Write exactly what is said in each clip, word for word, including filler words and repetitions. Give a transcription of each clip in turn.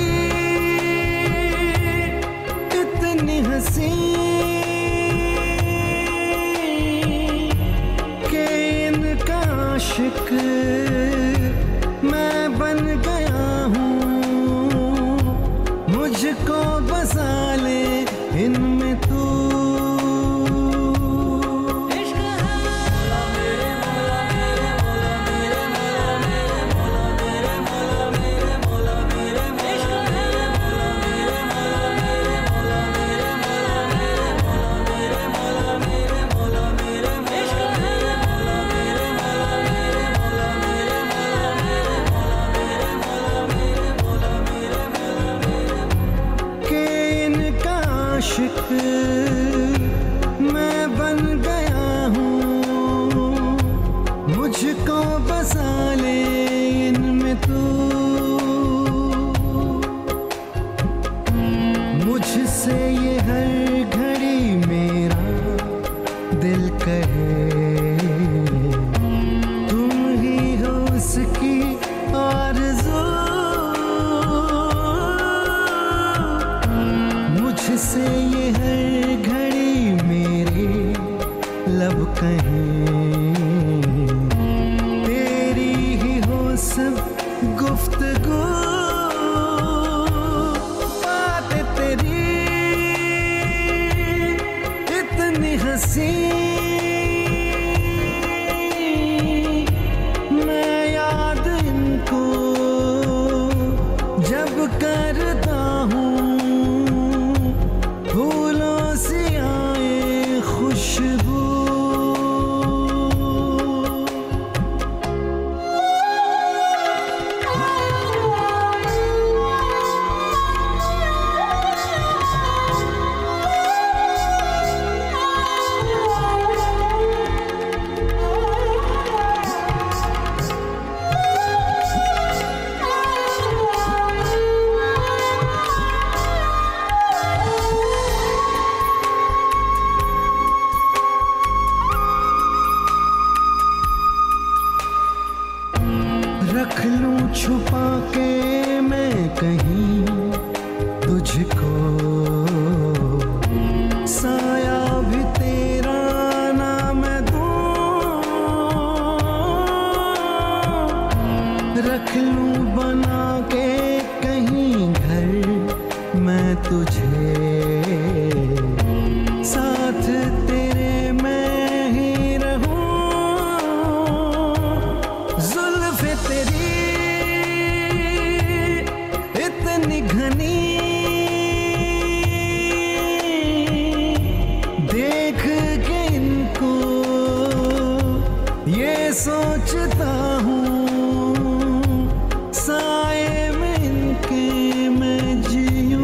इतनी हंसी के इनका आशिक मैं बन गया हूँ। मुझको बसा ले इनमें तू। आशिक मैं बन गया हूँ। मुझको बसा ले इनमें तू। मुझसे ये हर घड़ी मेरा दिल कहे तुम ही हो उसकी आरज़ू। मुझसे ये हर घड़ी मेरे लब कहें तेरी ही हो सब गुफ्तगू। बातें तेरी इतनी हंसी मैं याद इनको जब करता हूँ। फूलों से आए खुशबू। रख लूं छुपा के मैं कहीं तुझको। साया भी तेरा ना मैं दूं। रख लूं बना के कहीं घर मैं तुझे। साथ तेरे मैं ही रहूं। जुल्फ़े तेरी इतनी घनी देख के इनको ये सोचता हूँ साए में इनके मैं जीऊं।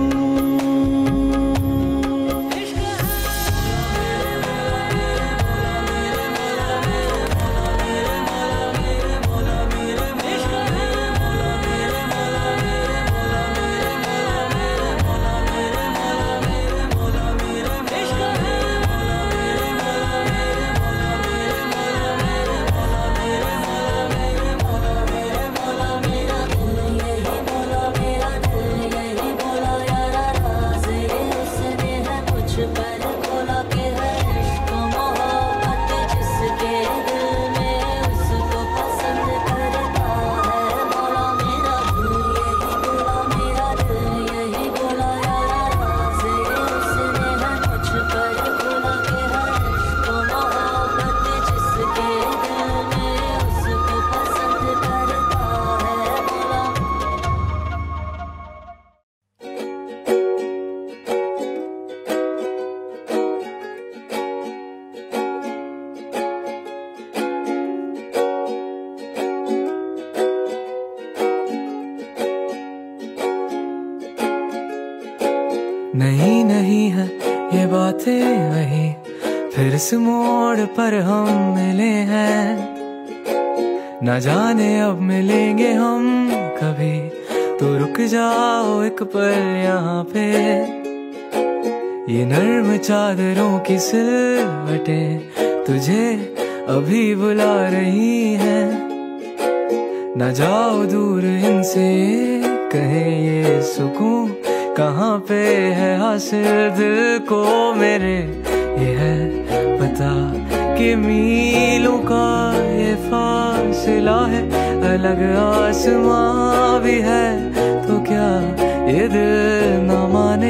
नहीं नहीं है ये बातें वही, फिर इस मोड़ पर हम मिले हैं। न जाने अब मिलेंगे हम कभी, तो रुक जाओ एक पल यहाँ पे। ये नर्म चादरों की सिलवटें तुझे अभी बुला रही हैं। न जाओ दूर इनसे कहे ये सुकून कहाँ पे है हासिल दिल को मेरे, ये है पता कि मीलों का ये फासला है, अलग आसमां भी है तो क्या ये दिल न माने।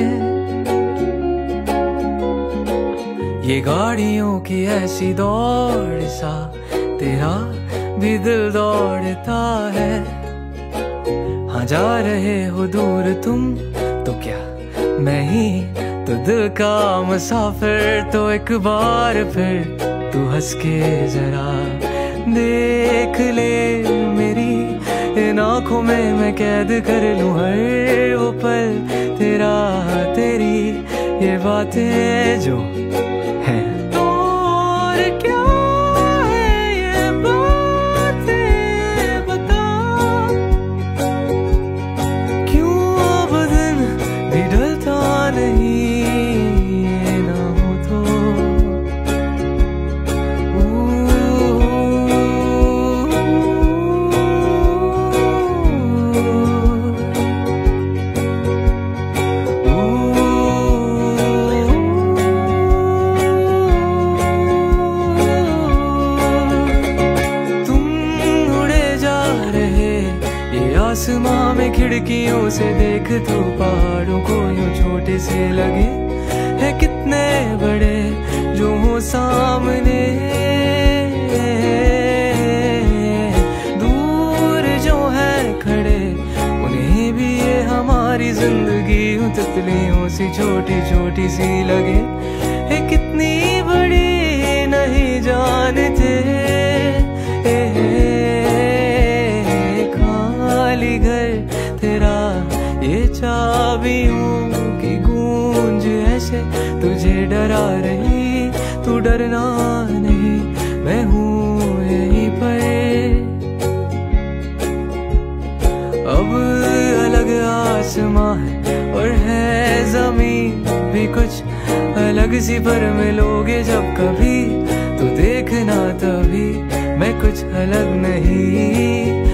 ये गाड़ियों की ऐसी दौड़ सा तेरा भी दिल दौड़ता है। हाँ जा रहे हो दूर तुम तो क्या मैं ही तो दिल का मुसाफिर, तो एक बार फिर तू हंस के जरा देख ले मेरी इन आँखों में मैं कैद कर लूं हर वो पल तेरा तेरी ये बातें जो हैं। तो और क्या है ये बातें बता, क्यों अब दिन भी ढलता नहीं ये ना हो तो। आसमां में खिड़कियों से देख तो पहाड़ों को यूं छोटे से लगे है कितने बड़े जो हो सामने, दूर जो है खड़े उन्हें भी ये हमारी जिंदगी यूं तितलियों सी छोटी छोटी सी लगे है कितनी बड़ी नहीं जानते। घर तेरा ये चाबियों की गूंज ऐसे तुझे डरा रही, तू डरना नहीं मैं हूँ यहीं पर। अब अलग आसमां है और है जमीन भी कुछ अलग सी, पर मिलोगे जब कभी तो देखना तभी मैं कुछ अलग नहीं।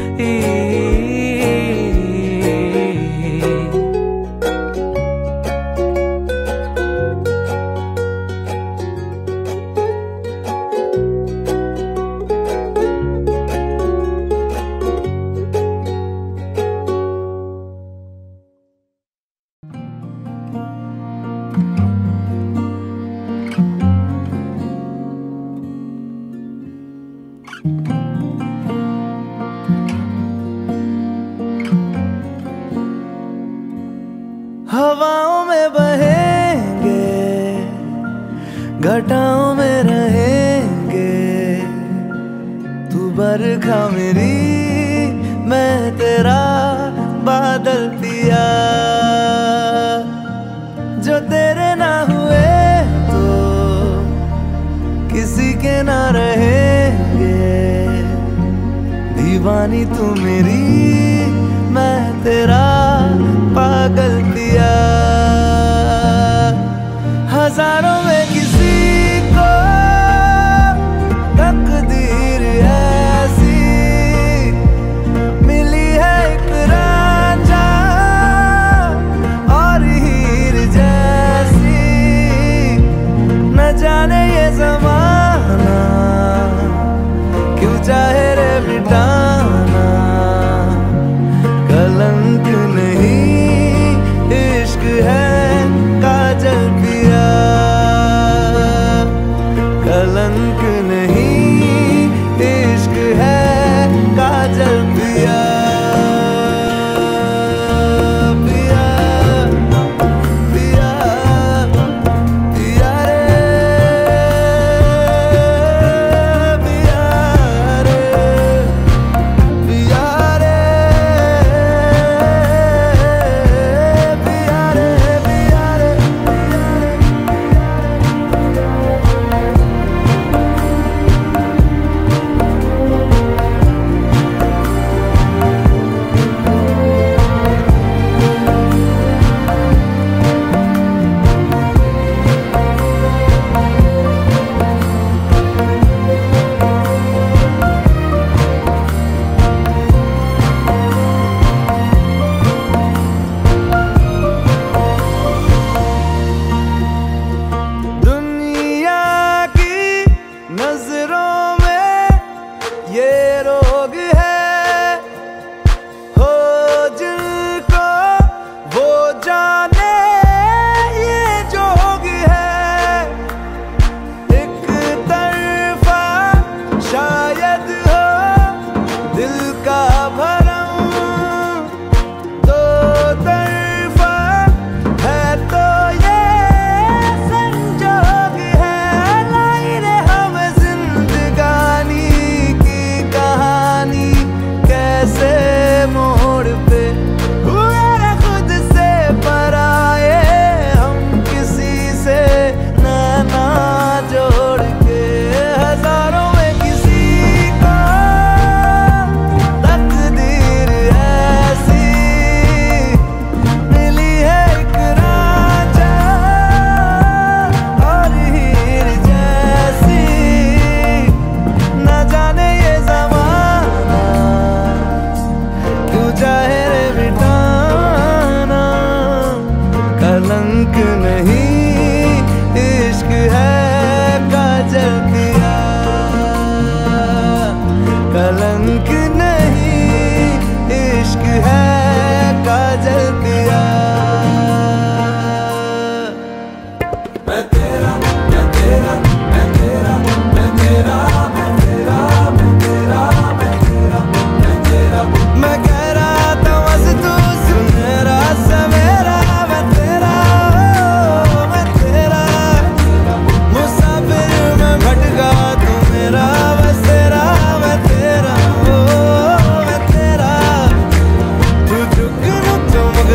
हवाओं में बहेंगे, घटाओं में रहेंगे, तू बरखा मेरी मैं तेरा बादल पिया। जो तेरे ना हुए तो किसी के ना रहेंगे, दीवानी तू मेरी मैं तेरा पागल पिया। हजारों में किसी को तकदीर ऐसी मिली है एक रांझा और हीर जैसी, न जाने ये ज़माना क्यों चाहे रे मिटाना, कलंक नहीं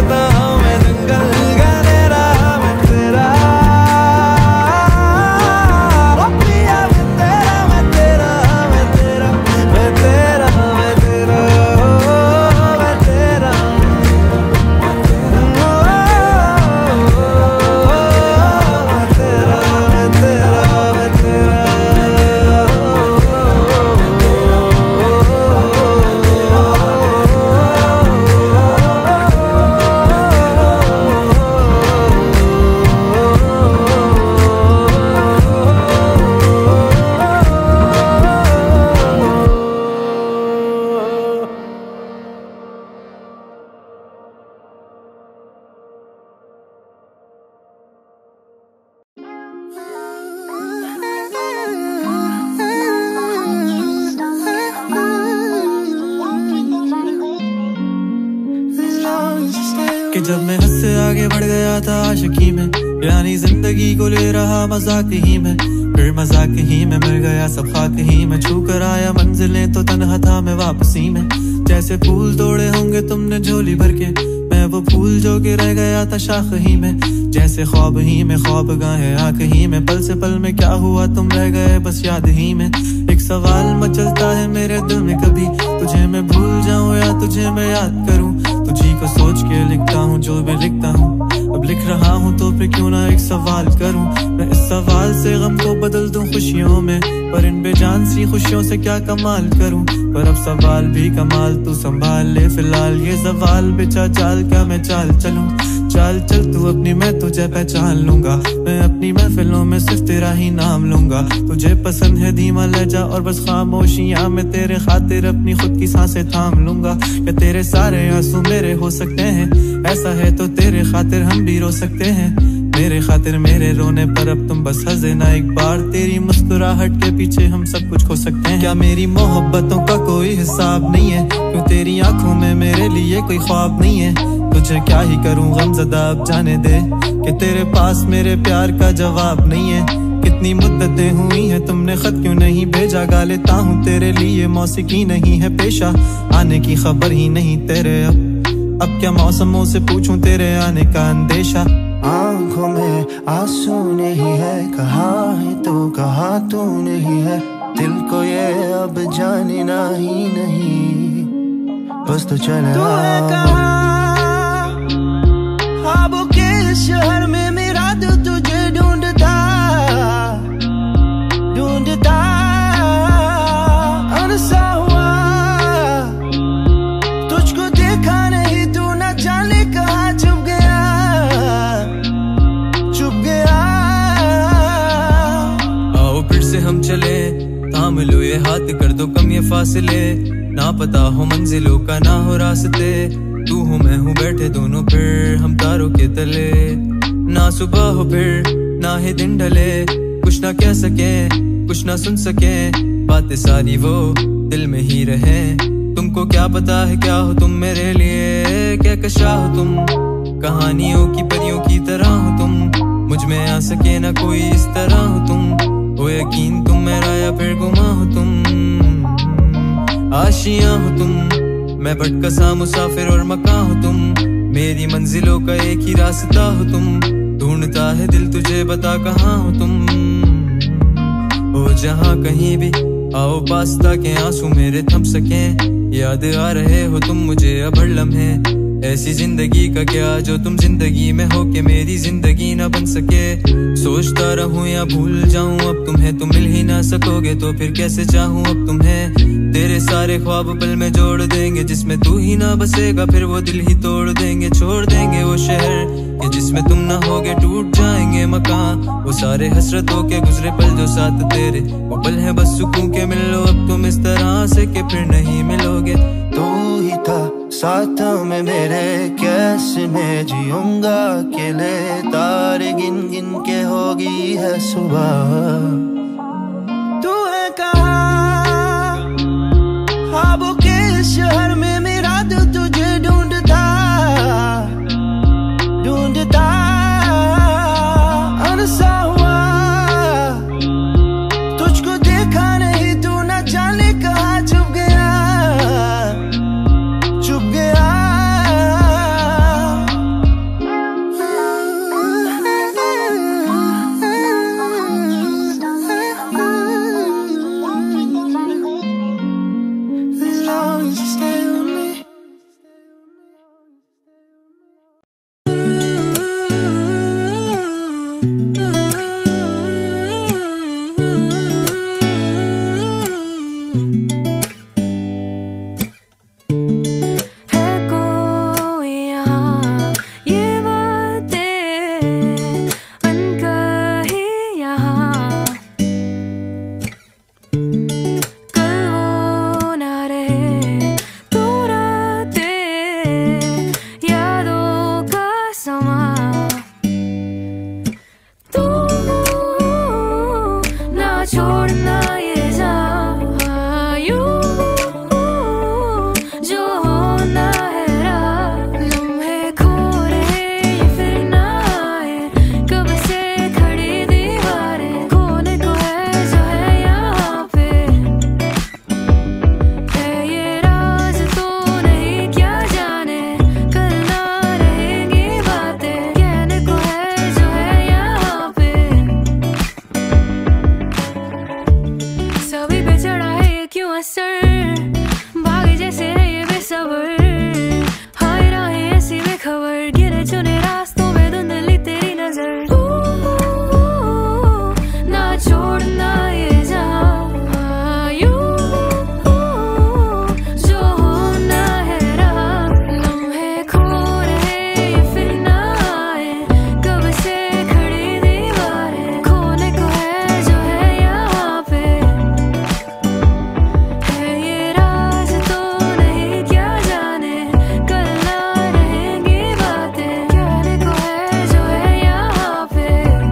खताओं में जंगल गाने रहा मैं तेरा, ओ पिया मैं तेरा, मैं तेरा, मैं तेरा, मैं तेरा, मैं तेरा, मैं तेरा, कि जब मैं हद से आगे बढ़ गया था आशिकी में, यानी जिंदगी को ले रहा मजाक ही में, फिर मजाक ही में मिल गया सब खाक ही में, छू कर आया मंजिलें तो तन्हा था मैं वापसी में। जैसे फूल तोड़े होंगे तुमने झोली भर के, मैं वो फूल जो के रह गया था शाख ही में, जैसे ख्वाब ही में ख्वाब गाहे आंख ही में, पल से पल में क्या हुआ तुम रह गए बस याद ही में। एक सवाल मचलता है मेरे दिल में, कभी तुझे मैं भूल जाऊं या तुझे मैं याद करूं, तुझी को सोच के लिखता हूँ जो भी लिखता हूँ, अब लिख रहा हूँ तो फिर क्यों ना एक सवाल करूं, मैं इस सवाल से गम को बदल दूं खुशियों में, पर इन बेजान सी खुशियों से क्या कमाल करूं, पर अब सवाल भी कमाल तू संभाल ले फिलहाल, ये सवाल बेचा चाल क्या मैं चाल चलूं, चाल चल तू अपनी मैं तुझे पहचान लूंगा, मैं अपनी महफिलों में सिर्फ तेरा ही नाम लूंगा, तुझे पसंद है धीमा लहजा और बस खामोशियां, मैं तेरे खातिर अपनी खुद की सांसें थाम लूंगा, क्या तेरे सारे आंसू मेरे हो सकते हैं, ऐसा है तो तेरे खातिर हम भी रो सकते हैं, मेरे खातिर मेरे रोने पर अब तुम बस हंसे ना एक बार, तेरी मुस्कुराहट के पीछे हम सब कुछ खो सकते हैं, क्या मेरी मोहब्बतों का कोई हिसाब नहीं है, क्यों तेरी आंखों में मेरे लिए कोई ख्वाब नहीं है, तुझे क्या ही करूं गमज़दा अब जाने दे, कि तेरे पास मेरे प्यार का जवाब नहीं है, कितनी मुद्दतें हुई हैं तुमने खत क्यों नहीं भेजा, गा लेता हूँ तेरे लिए मौसीकी नहीं है पेशा, आने की खबर ही नहीं तेरे अब, अब क्या मौसमों से पूछूं तेरे आने का अंदेशा, आंखों में आंसू नहीं है, कहाँ है तू कहाँ तू नहीं है, दिल को ये अब जानना ही नहीं, बस तो चले ख्वाबों के शहर में मेरा दिल तुझे ढूंढता ढूंढता अनसा हुआ, तुझको देखा नहीं तू न जाने कहाँ छुप गया छुप गया। आओ फिर से हम चले, थाम लो ये हाथ कर दो कम ये फासले, ना पता हो मंजिलों का ना हो रास्ते, तू हूँ मैं हूँ बैठे दोनों फिर हम तारों के तले, ना सुबह हो फिर ना ही दिन ढले, कुछ ना कह सके कुछ ना सुन सके, बातें सारी वो दिल में ही रहे, तुमको क्या पता है क्या हो तुम मेरे लिए, क्या कशा हो तुम कहानियों की परियों की तरह हो तुम, मुझ में आ सके ना कोई इस तरह हो तुम, वो यकीन तुम मेरा या फिर गुमा हो तुम, आशियां हो तुम मैं भटका सा मुसाफिर और मकां हो तुम, मेरी मंजिलों का एक ही रास्ता हो तुम, ढूंढता है दिल तुझे बता कहाँ हो तुम, हो जहाँ कहीं भी आओ पास ताकि आंसू मेरे थम सके, याद आ रहे हो तुम मुझे अब हर लम्हे, ऐसी जिंदगी का क्या जो तुम जिंदगी में हो के मेरी जिंदगी ना बन सके, सोचता रहूं या भूल जाऊं अब तुम्हें तुम मिल ही ना सकोगे, तो फिर कैसे चाहूं अब तुम्हें, तेरे सारे ख्वाब पल में जोड़ देंगे, जिसमें तू ही ना बसेगा फिर वो दिल ही तोड़ देंगे, छोड़ देंगे वो शहर कि जिसमें तुम ना होगे, टूट जाएंगे मकान वो सारे हसरतों के गुजरे पल जो साथ तेरे, वो पल है बस सुकून के मिल लो अब तुम इस तरह से कि फिर नहीं मिलोगे, तू ही था साथ में मेरे, कैसे मैं जीऊंगा अकेले, तारे गिन गिन के होगी है सुबह, तू है कहाँ ख्वाबों के शहर में मेरा दिल तुझे ढूंढता ढूंढता अनसा हुआ, तुझको देखा नहीं तू न जाने कहाँ छुप गया छुप गया। समा। तू ना छोड़ना ये जहां, यूं जो होना है राह। लम्हे खो रहे ये फिर ना आए, कब से खड़ी दीवारें। खोने को है जो है यहाँ पे, है ये राज तो नहीं क्या जाने। कल ना रहेंगी बातें, कहने को है जो है यहाँ पे। सभी पे चढ़ा है ये क्यों असर, भागे जैसे है ये बेसबर। हाय राहें ऐसी बेखबर, गिरे चुने रास्तों में धुंधली तेरी नजर। तू ना छोड़ना ये जहां, यूं जो होना है राह। लम्हे खो रहे ये फिर ना आए, कब से खड़ी दीवारें। खोने को है जो है यहाँ पे, है ये राज तो नहीं क्या जाने। कल ना रहेंगी बातें, कहने को है जो है यहाँ पे।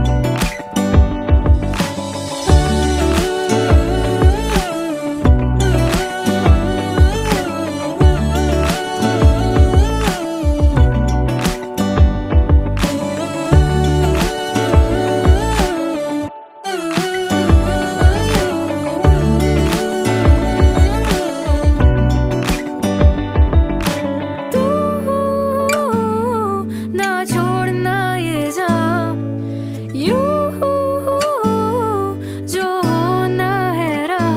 तू ना छोड़ना ये जहां, यूं जो होना है राह।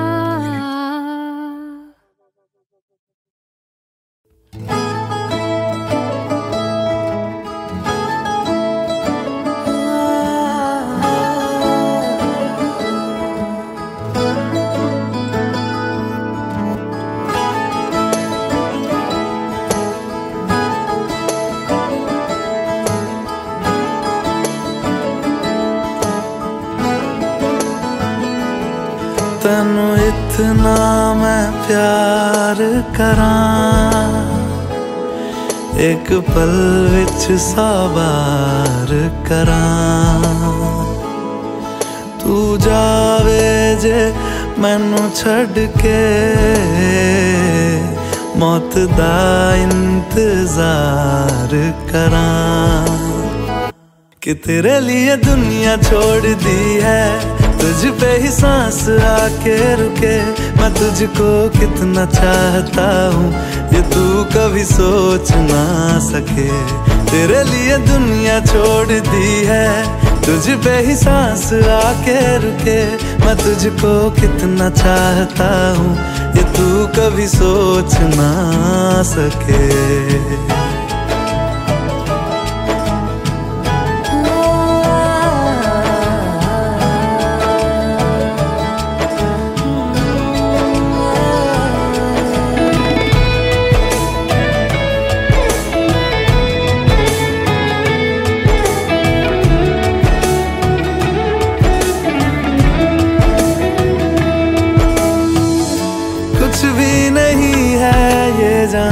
तेनू इतना मैं प्यार करां, एक पल विच सौ बार करां। तू जावे जे मैनू छड़ के, मौत दा इंतजार करां। कि तेरे लिए दुनिया छोड़ दी है, तुझ पे ही सांस आके रुके। मैं तुझको कितना चाहता हूँ ये तू कभी सोच ना सके। तेरे लिए दुनिया छोड़ दी है, तुझ पे ही सांस आके रुके। मैं तुझको कितना चाहता हूँ ये तू कभी सोच ना सके। कुछ भी नहीं है ये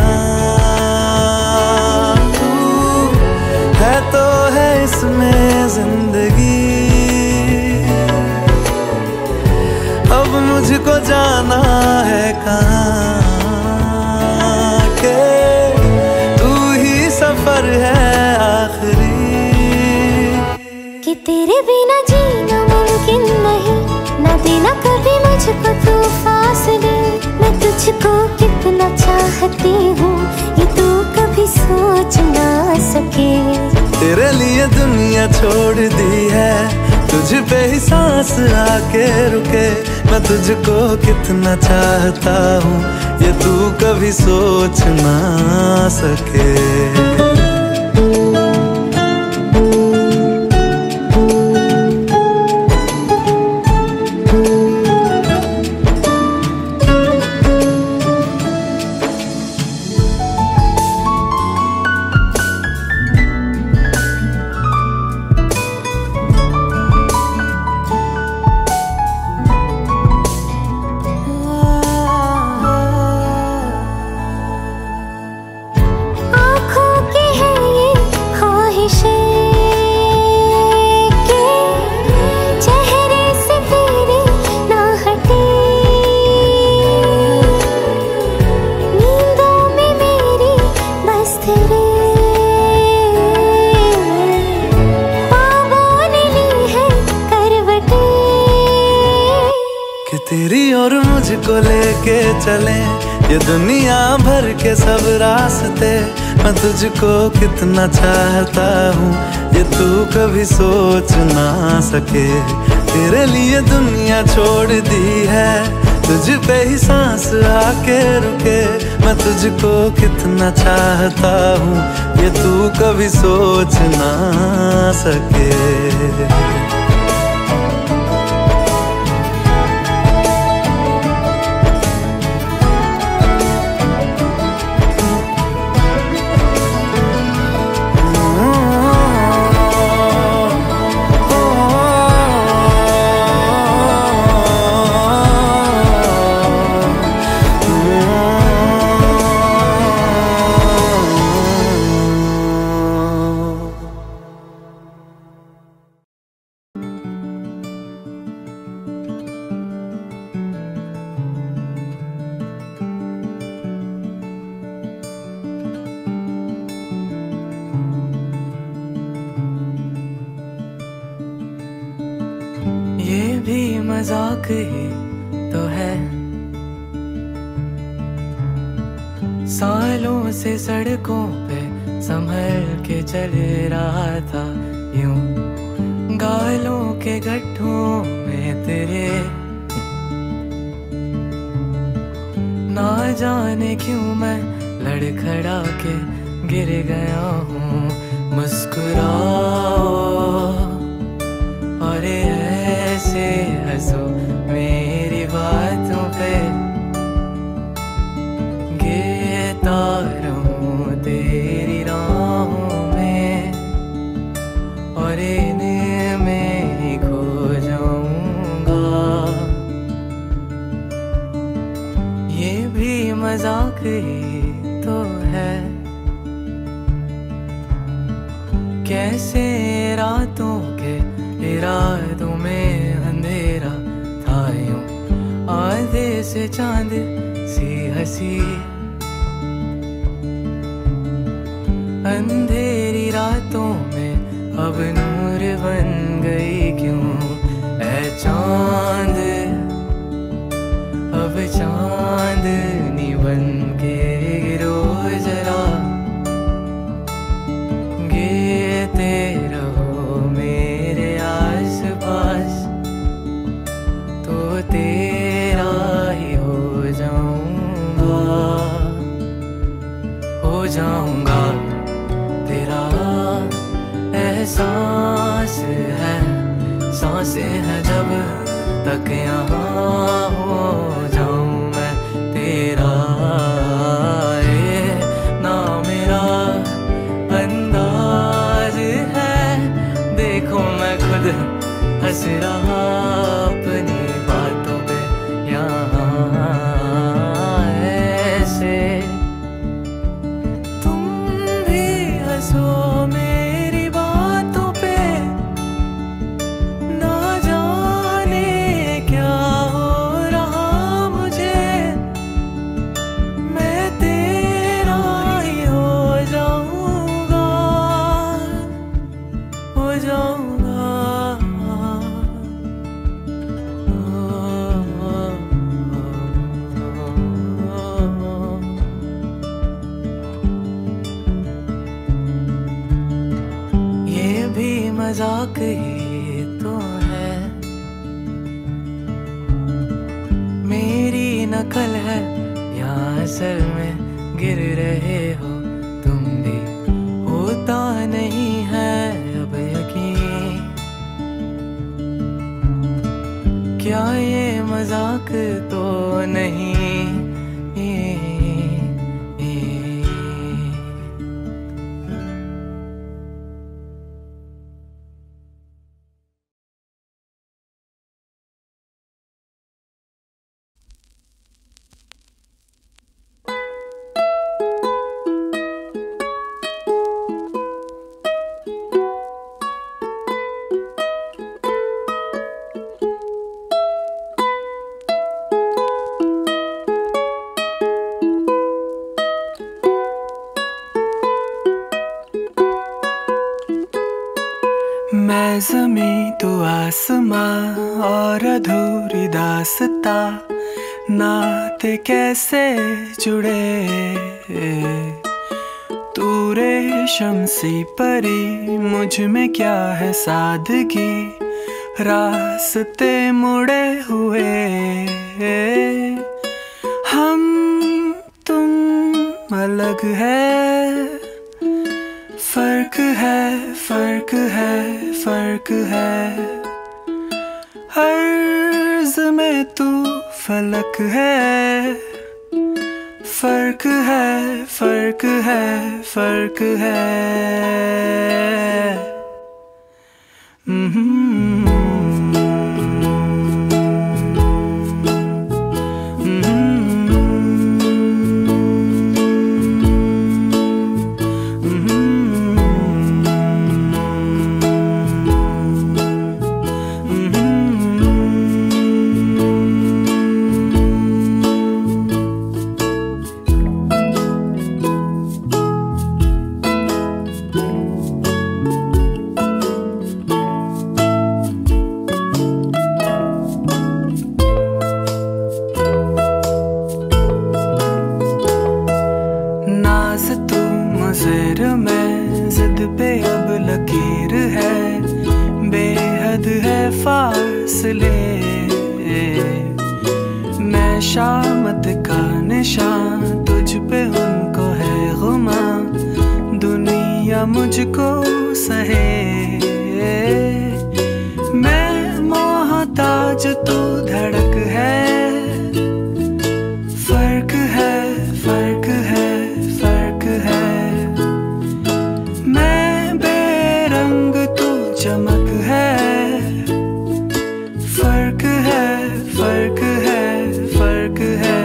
जान, तू है तो है इसमें जिंदगी। अब मुझको जाना है कहाँ, के तू ही सफर है आखिरी। कि तेरे बिना जीना मुमकिन नहीं, ना देना कभी मुझको तू फासले। मैं तुझको कितना चाहती हूँ ये तू कभी सोच ना सके। तेरे लिए दुनिया छोड़ दी है, तुझ पे ही सांस आके रुके। मैं तुझको कितना चाहता हूँ ये तू कभी सोच ना सके। आँखों के तुझको लेके चले ये दुनिया भर के सब रास्ते। मैं तुझको कितना चाहता हूँ ये तू कभी सोच ना सके। तेरे लिए दुनिया छोड़ दी है, तुझ पे ही सांस आके रुके। मैं तुझको कितना चाहता हूँ ये तू कभी सोच ना सके। मजाक ही तो है, सालों से सड़कों पे संभल के चल रहा था यूं, गालों के गड्ढों में तेरे। ना जाने क्यों मैं लड़खड़ा के गिर गया हूँ। मुस्कुराओ और ऐसे हंसो मेरी बातों पे, गिरता रहूं तेरी राहों में और इनमें ही खो जाऊंगा। ये भी मजाक ही तो है, कैसे रातों के इरादों में अंधेरा था यूं, आधे से चांद सी हंसी। अंधेरी रातों में अब नूर बन गई क्यों ऐ चांद, अब चांदनी बन के गिरो जरा, गिरते रहो मेरे आस पास तो तेरा ही हो जाऊंगा, हो जाऊंगा तेरा। एहसास है सांसें हैं जब तक यहाँ हो जाऊं मैं तेरा। ये ना मेरा अंदाज है, देखो मैं खुद हंस रहा अपनी बातों पे यहाँ ऐसे। तुम भी हंसो मेरी बातों पे, ना जाने क्या हो रहा मुझे, मैं तेरा ही हो जाऊंगा, हो जाऊंगा। ये भी मजाक ही तो है, मेरी नकल है या असल में गिर रहे हो तुम भी, होता नहीं है अब यकीन। क्या ये मजाक तो नहीं? मैं ज़मीं तो आसमां और अधूरी दास्तां, नाते कैसे जुड़े, तू रेशम सी परी, मुझ में क्या है सादगी, रास्ते मुड़े हुए, हम तुम अलग है, फर्क है फर्क है फर्क है, अर्ज़ में तू फलक है, फर्क है फर्क है फर्क है। में जिद पे अब लकीर है, बेहद है फासले, मैं शामत का निशान, तुझ पे उनको है गुमा, दुनिया मुझको सहे, मैं मोहताज तू धड़क है, फर्क है फर्क है फर्क है, चमक है, फर्क है फर्क है फर्क है।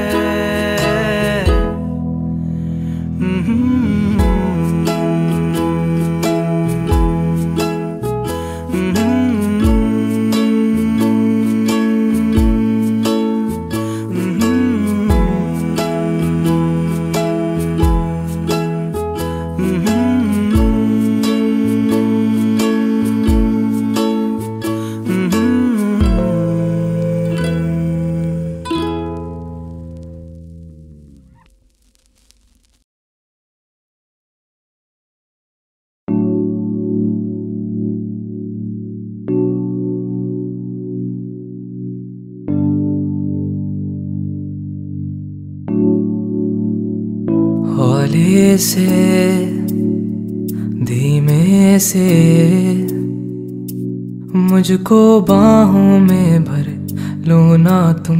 हौले से धीमे से मुझको बाहों में भर लो ना तुम,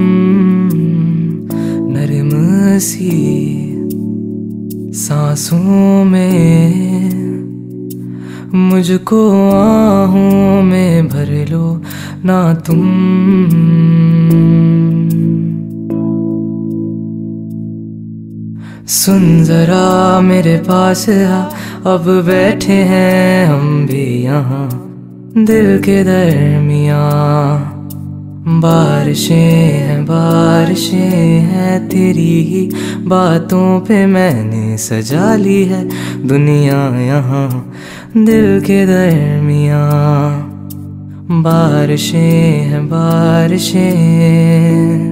नरम सी सांसों में मुझको आहों में भर लो ना तुम, सुन जरा मेरे पास आ, अब बैठे हैं हम भी यहाँ दिल के दरमियाँ, बारिशें हैं बारिशें हैं तेरी ही बातों पे मैंने सजा ली है दुनिया यहाँ दिल के दरमियाँ, बारिशें हैं बारिशें,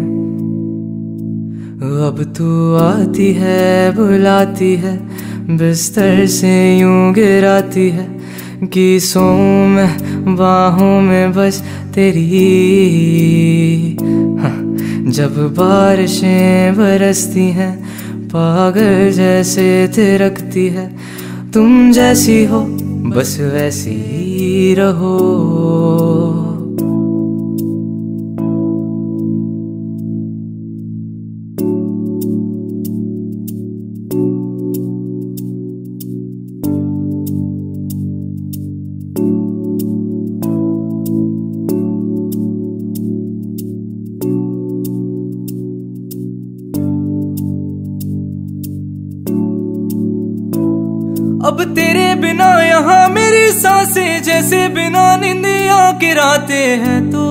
अब तू आती है बुलाती है बिस्तर से यूं गिराती है कि सोऊं मैं बाहों में बस तेरी, हाँ, जब बारिशें बरसती हैं पागल जैसे थिरकती है, तुम जैसी हो बस वैसी ही रहो, अब तेरे बिना यहाँ मेरी सांसें जैसे बिना निंदिया गिराते हैं तो,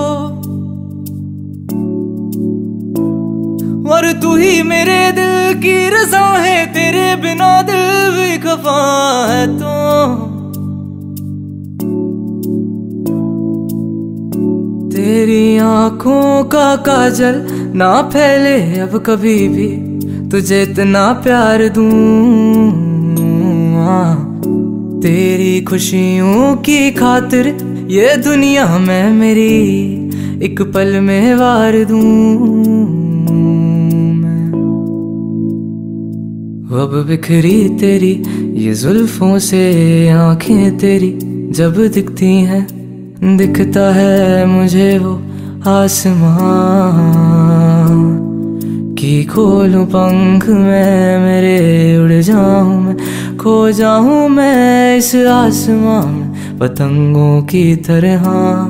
और तू ही मेरे दिल की रज़ा है, तेरे बिना दिल भी खफा है तो, तेरी तेरी आंखों का काजल ना फैले अब कभी भी, तुझे इतना प्यार दूं। तेरी खुशियों की खातिर ये दुनिया में मेरी एक पल में वार दूं। अब बिखरी तेरी ये जुल्फों से आंखें तेरी जब दिखती हैं, दिखता है मुझे वो आसमां की खोलूं पंख मैं मेरे, उड़ जाऊं मैं, खो जाऊं मैं इस आसमां में पतंगों की तरह।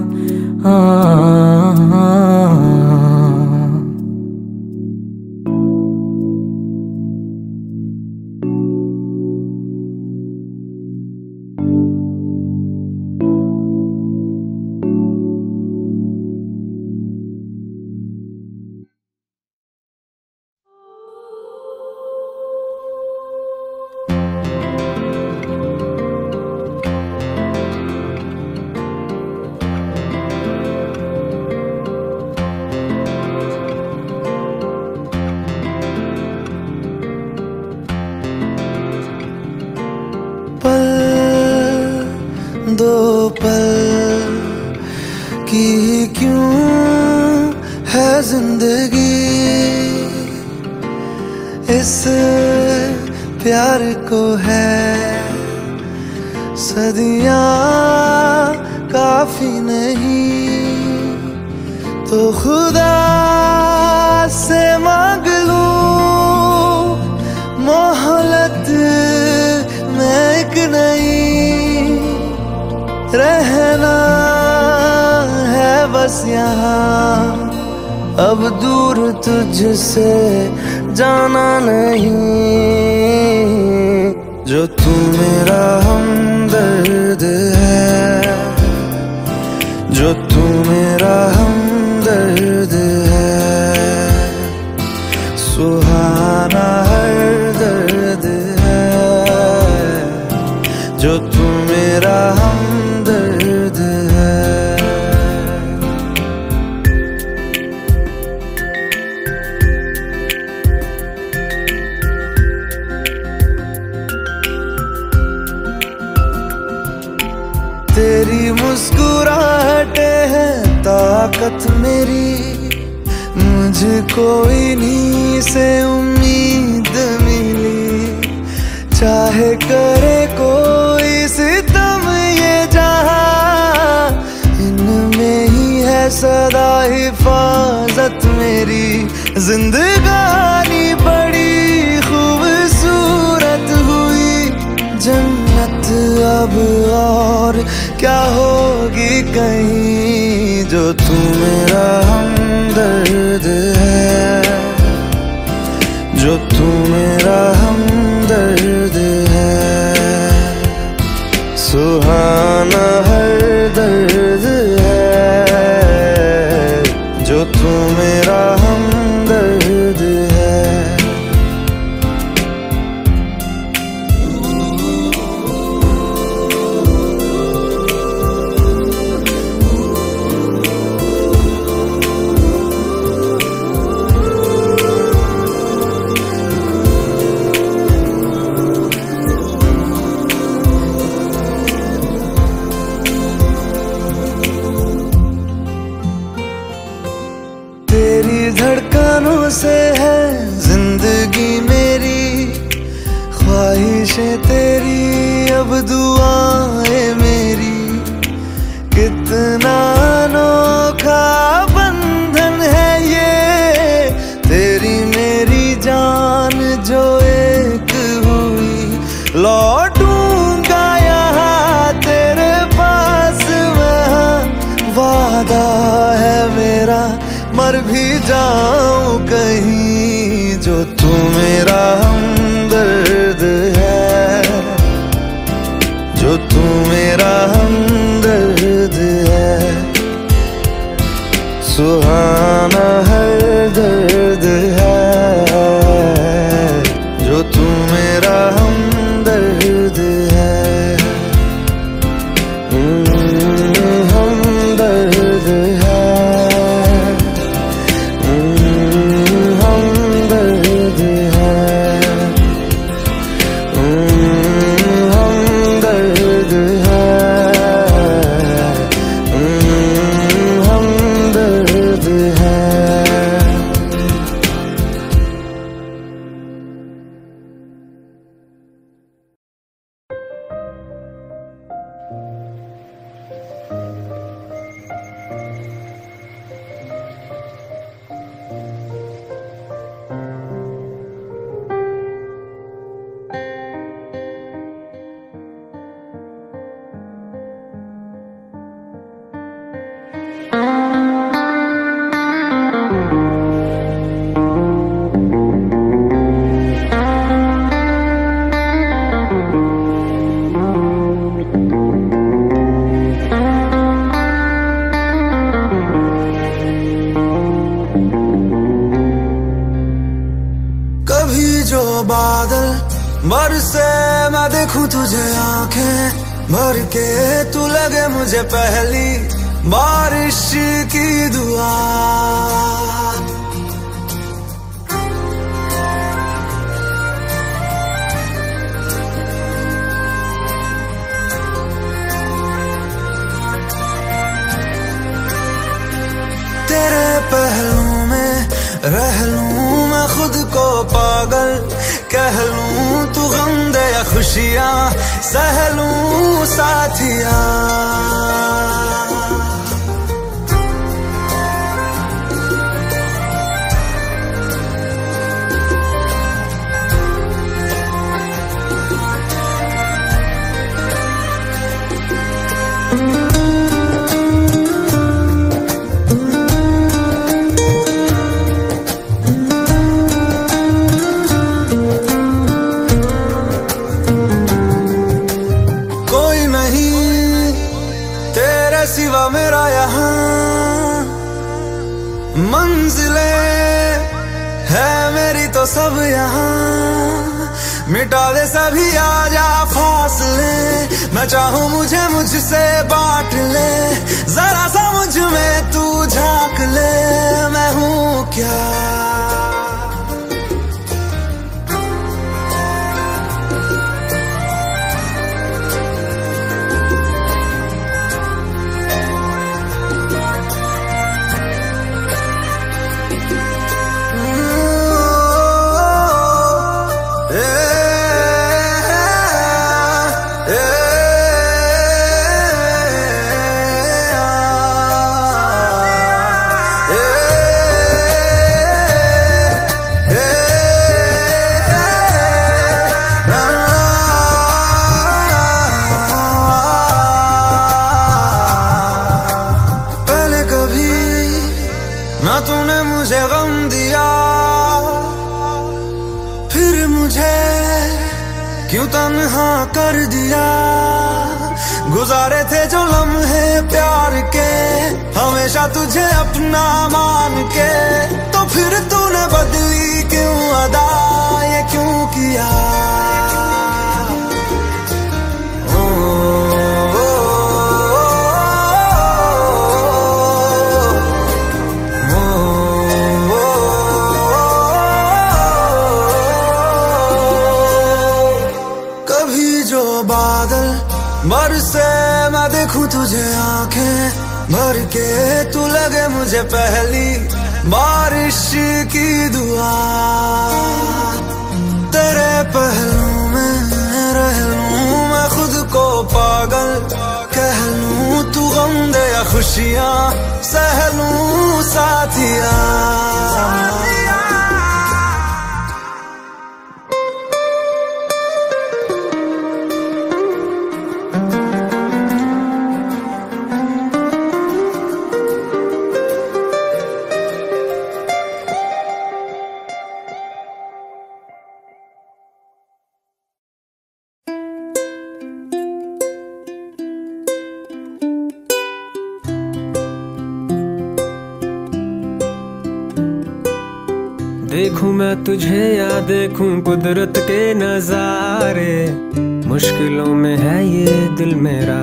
दो पल की क्यों है जिंदगी, इस प्यार को है सदियां काफी नहीं, तो खुदा से मांग लूं मोहलत में एक नई, रहना है बस यहाँ अब दूर तुझसे जाना नहीं। जो तू मेरा हमदर्द है, जो तू मेरा हमदर्द है, सुहाना हर दर्द है, जो तू मेरा हमदर्द है। तेरी मुस्कुराहटे है ताकत मेरी, मुझको इन्हीं से उम्मीद मिली, चाहे करे कोई सितम ये जहां, इनमें ही है सदा हिफाजत मेरी। जिंदगानी बड़ी खूबसूरत हुई, जन्नत अब और क्या होगी कहीं, जो तू मेरा हमदर्द है, जो तू मेरा हमदर्द है, सुहाना हर दर्द है, जो तू मेरा हमदर्द है। तेरी धड़कनों से है जिंदगी मेरी, ख्वाहिशें तेरी अब दुआएं मेरी, कितना अनोखा बंधन है ये, तेरी मेरी जान जो एक हुई, लौटूंगा यहाँ तेरे पास वहाँ, वादा है मेरा मर भी जाऊं कहीं, जो तू मेरा हमदर्द है, जो तू मेरा हमदर्द है, सुहाना हर दर्द है, जो तू मेरा हमदर्द है, हमदर्द है। तुझे आंखें भर के, तू लगे मुझे पहली बारिश की दुआ। तेरे पहलू में रह लूं मैं खुद को पागल, कह लूं तू गम दे या खुशियां सह लूं साथिया। सिवा मेरा यहाँ मंजिलें है मेरी तो सब यहाँ, मिटा दे सभी आजा फासले, मैं चाहूँ मुझे मुझसे बांट ले, जरा सा मुझ में तू झांक ले, मैं हूँ क्या। ना तूने मुझे गम दिया, फिर मुझे क्यों तन्हा कर दिया। गुजारे थे जो लम्हे प्यार के, हमेशा तुझे अपना मान के, तो फिर तूने बदली क्यों अदा, ये क्यों किया। बादल बरसे मैं देखूं तुझे आंखें भर के, तू लगे मुझे पहली बारिश की दुआ। तेरे पहलू में रह लूं मैं खुद को पागल, कह लूं तू गम दे या खुशियां सह लूं साथिया। देखूं मैं तुझे या देखूं कुदरत के नजारे, मुश्किलों में है ये दिल मेरा।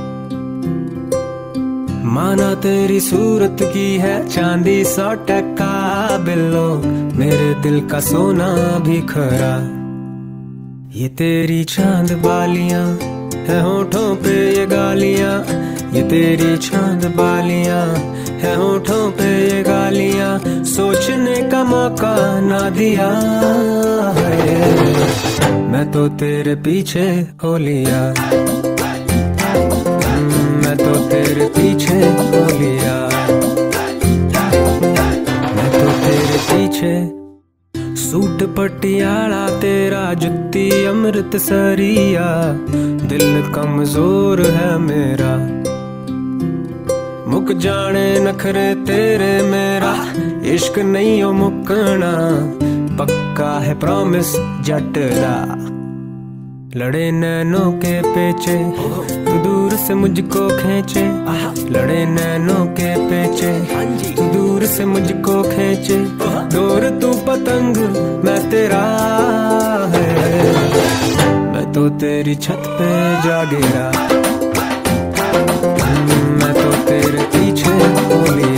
माना तेरी सूरत की है चांदी सौ टका बिल्लो, मेरे दिल का सोना भी खरा। ये तेरी चांद बालियां है होठों पे ये गालियां, ये तेरी चांद बालियां है होठों पे ये गालियां, सोचने का मौका ना दिया है। मैं तो तेरे पीछे हो लिया, मैं तो तेरे पीछे हो लिया, मैं तो तेरे पीछे। सूट पटियाला तेरा जुत्ती अमृत सरिया, दिल कमजोर है मेरा। मुक जाने नखरे तेरे मेरा, इश्क नहीं हो मुकना, पक्का है प्रॉमिस जट दा। लड़े नैनों के पेचे तू दूर से मुझको खींचे, लड़े नैनों के पेचे तू दूर से मुझको खींचे। डोर तू पतंग मैं तेरा है, मैं तो तेरी छत पे जा गिरा, मैं तो तेरे पीछे हो लिया।